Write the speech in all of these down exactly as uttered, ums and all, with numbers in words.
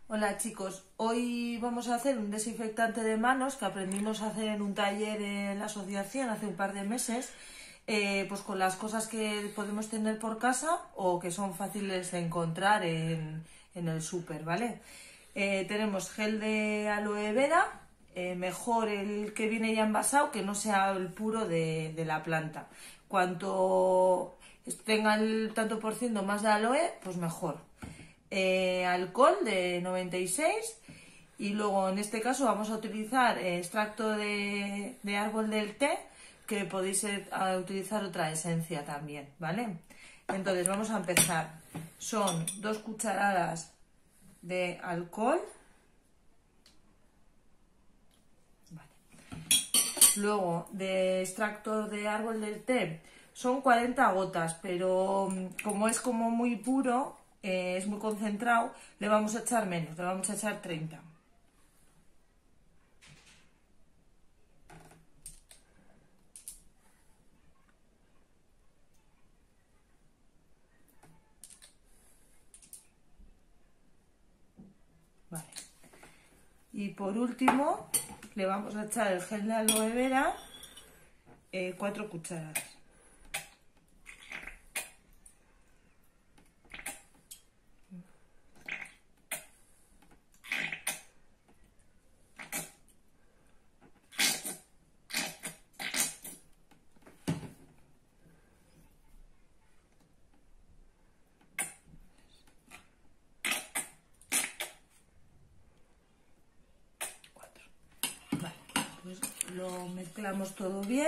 Hola chicos, hoy vamos a hacer un desinfectante de manos que aprendimos a hacer en un taller en la asociación hace un par de meses, eh, pues con las cosas que podemos tener por casa o que son fáciles de encontrar en, en el súper, ¿vale? Eh, tenemos gel de aloe vera, eh, mejor el que viene ya envasado, que no sea el puro de, de la planta. Cuanto tenga el tanto por ciento más de aloe, pues mejor. Eh, alcohol de noventa y seis y luego en este caso vamos a utilizar eh, extracto de, de árbol del té, que podéis eh, a utilizar otra esencia también, ¿vale? Entonces vamos a empezar. Son dos cucharadas de alcohol. Vale. Luego de extracto de árbol del té son cuarenta gotas, pero como es como muy puro, eh, es muy concentrado, le vamos a echar menos, le vamos a echar treinta. Vale. Y por último le vamos a echar el gel de aloe vera, eh, cuatro cucharadas. Pues lo mezclamos todo bien.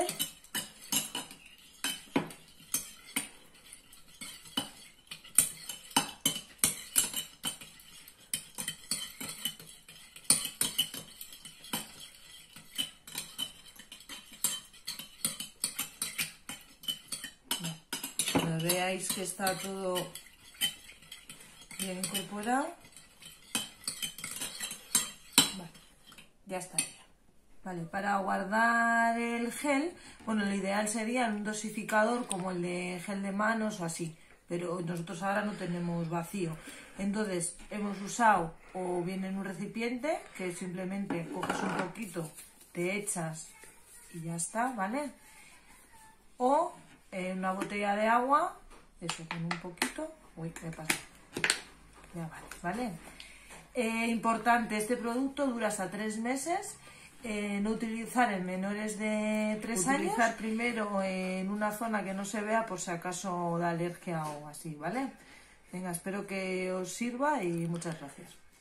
Cuando veáis que está todo bien incorporado, vale, ya estaría. Vale, para guardar el gel, bueno, lo ideal sería un dosificador como el de gel de manos o así, pero nosotros ahora no tenemos vacío. Entonces hemos usado o bien en un recipiente, que simplemente coges un poquito, te echas y ya está, ¿vale? O en una botella de agua, eso, con un poquito, uy, me pasa, ya vale, ¿vale? Eh, importante, este producto dura hasta tres meses. Eh, no utilizar en menores de tres años. Utilizar primero en una zona que no se vea por si acaso da alergia o así, ¿vale? Venga, espero que os sirva y muchas gracias.